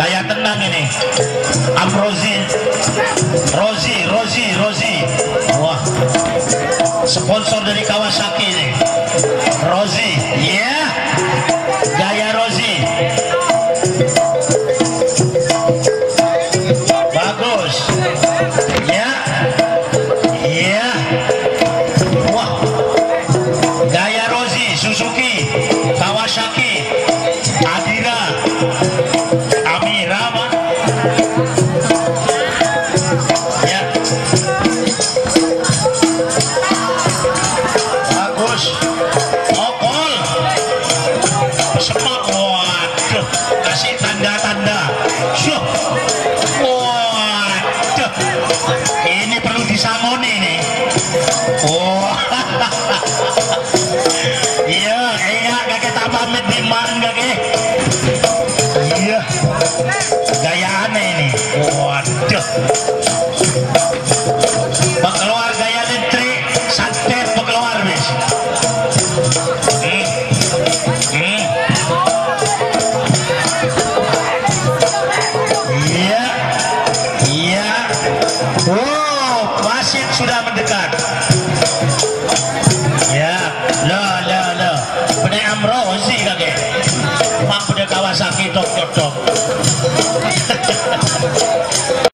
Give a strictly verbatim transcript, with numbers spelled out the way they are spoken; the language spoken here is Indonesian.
gaya tenang ini. Amrozi, Rozi, Rozi, Rozi. Wah, sponsor dari Kawasaki ini. Rozi, ya, yeah. Gaya Rozi. Bagus, ya, ya. Wah, gaya Rozi, Suzuki, Kawasaki, Adira, Amirama. Ya, bagus. Okol, semak. Waduh, kasih tanda-tanda. Syuh. Waduh, ini perlu disamoni nih. Oh, iya, iya, kakek tak pamit di man kakek. Iya, gaya aneh ini. Waduh, bak keluar gaya lentri, santet bak keluar bis. Hmm. Hmm. Iya, iya. Oh, wasit sudah mendekat. Ya, lo, lo, lo. Bener Amrozi kakek. Mak bener Kawasaki tok tok tok.